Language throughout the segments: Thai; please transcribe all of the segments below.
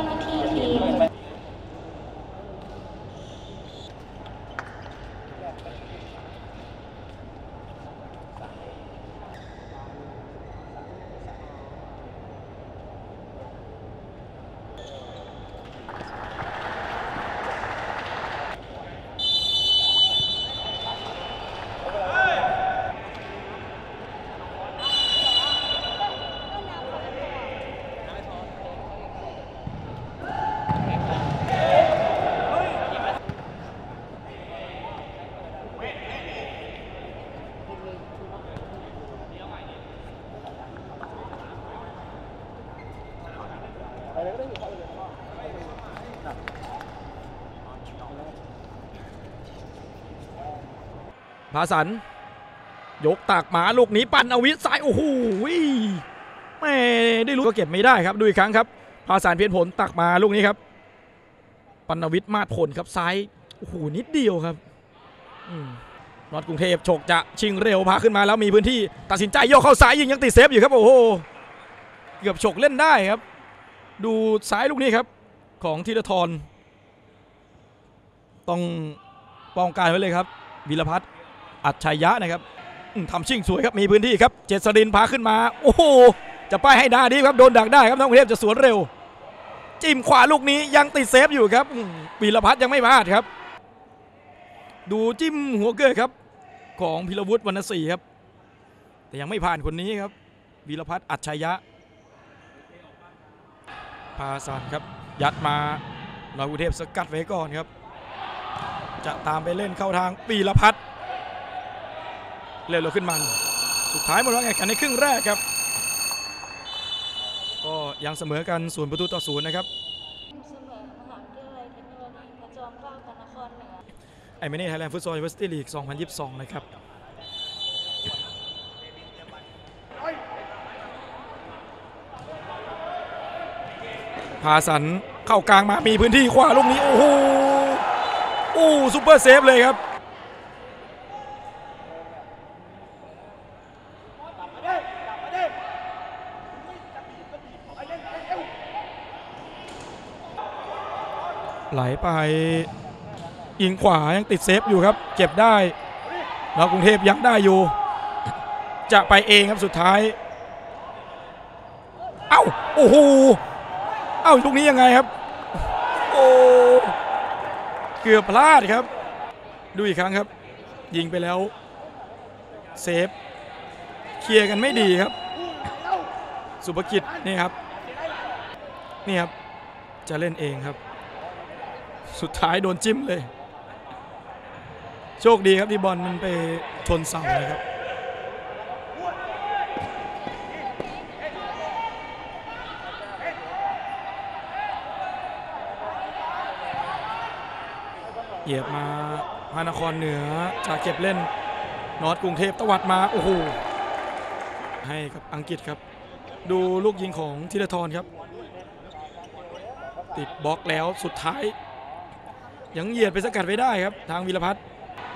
หน้าที่ทีมพาสันยกตากหมาลูกนี้ปั่นอวิทย์ซ้ายโอ้โหไม่ได้รู้ก็เก็บไม่ได้ครับดูอีกครั้งครับพาสันเพียรผลตักมาลูกนี้ครับปั่นอวิทย์มาดผลครับซ้ายโอ้โหนิดเดียวครับน็อตกรุงเทพฉกจะชิงเร็วพาขึ้นมาแล้วมีพื้นที่ตัดสินใจโยกเข้าซ้ายยิงยังติดเซฟอยู่ครับโอ้โหเกือบฉกเล่นได้ครับดูซ้ายลูกนี้ครับของธีรทรต้องป้องกันไว้เลยครับวีรพัฒน์อัจฉริยะนะครับทำชิ่งสวยครับมีพื้นที่ครับเจษฎินพาขึ้นมาโอ้โหจะป้ายให้หน้าดีครับโดนดักได้ครับน้องกรุงเทพจะสวนเร็วจิ้มขวาลูกนี้ยังติดเซฟอยู่ครับวีรพัฒน์ยังไม่พลาดครับดูจิ้มหัวเกยครับของพิรวุฒิวรรณศรีครับแต่ยังไม่ผ่านคนนี้ครับวีรพัฒน์อัจฉริยะพาสันครับยัดมาน้องกรุงเทพสกัดไว้ก่อนครับจะตามไปเล่นเข้าทางวีรพัฒน์เร็วขึ้นมันสุดท้ายหมดแล้วไงกันในครึ่งแรกครับก็ยังเสมอกัน0-0นะครับเสมอมหาวิทยาลัยเทคโนโลยีพระจอมเกล้าพระนครเหนือไอเมเน่ไทยแลนด์ฟุตซอลยูนิเวอร์ซิตี้ลีก 2022 นะครับพาสันเข้ากลางมามีพื้นที่ขวาลูกนี้โอ้โหซุปเปอร์เซฟเลยครับไหลไปยิงขวายังติดเซฟอยู่ครับเก็บได้แล้วกรุงเทพยังได้อยู่จะไปเองครับสุดท้ายเอ้าโอ้โหเอ้าลูกนี้ยังไงครับโอ้เกือบพลาดครับดูอีกครั้งครับยิงไปแล้วเซฟเคลียร์กันไม่ดีครับสุภกิจนี่ครับจะเล่นเองครับสุดท้ายโดนจิ้มเลยโชคดีครับที่บอลมันไปชนเสาเลยครับเหยียบมาพระนครเหนือจะเก็บเล่นน็อตกรุงเทพตวัดมาโอ้โหให้กับอังกฤษครับดูลูกยิงของธีรทรครับติดบล็อกแล้วสุดท้ายยังเหยียดไปสกัดไว้ได้ครับทางวีรพัฒน์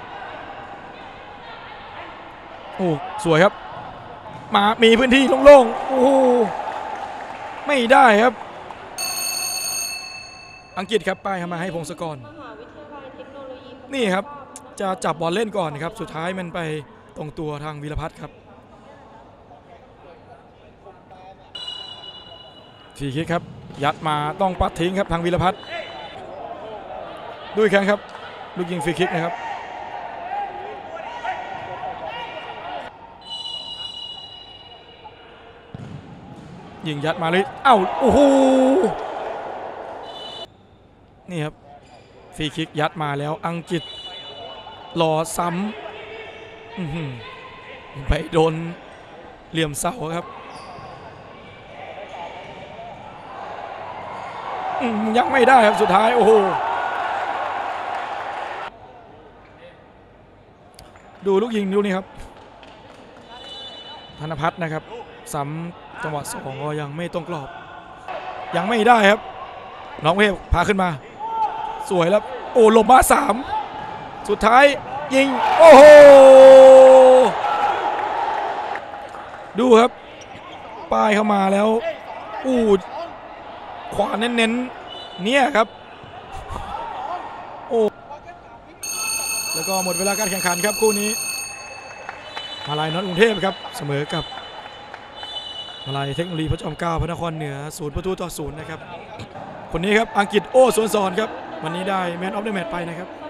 โอ้สวยครับมามีพื้นที่โล่งๆโอ้ไม่ได้ครับอังกฤษครับป้ายมาให้พงศกรนี่ครับจะจับบอลเล่นก่อนครับสุดท้ายมันไปตรงตัวทางวีรพัฒน์ครับฟรีคิกครับยัดมาต้องปัดทิ้งครับทางวีรพัฒน์ดูอีกครั้งครับลูกยิงฟรีคิกนะครับยิงยัดมาเลยเอ้าโอ้โหนี่ครับฟรีคิกยัดมาแล้วอังกฤษรอซ้ำไปโดนเหลี่ยมเสาครับยังไม่ได้ครับสุดท้ายโอ้โหดูลูกยิงดูนี่ครับธนพัฒน์นะครับซ้ำจังหวะ2ก็ยังไม่ตรงกรอบยังไม่ได้ครับน้องเวฟพาขึ้นมาสวยแล้วโอ้ลงมา3สุดท้ายยิงโอ้โหดูครับป้ายเข้ามาแล้วขวาเน้นๆเนี่ยครับโอ้แล้วก็หมดเวลาการแข่งขันครับคู่นี้มาลายน็อตกรุงเทพครับเสมอกับมาลายเทคโนโลยีพระจอมเกล้าพระนครเหนือ0-0นะครับคนนี้ครับอังกฤษโอ้สวนสอนครับวันนี้ได้แมนออฟเดอะแมตช์ไปนะครับ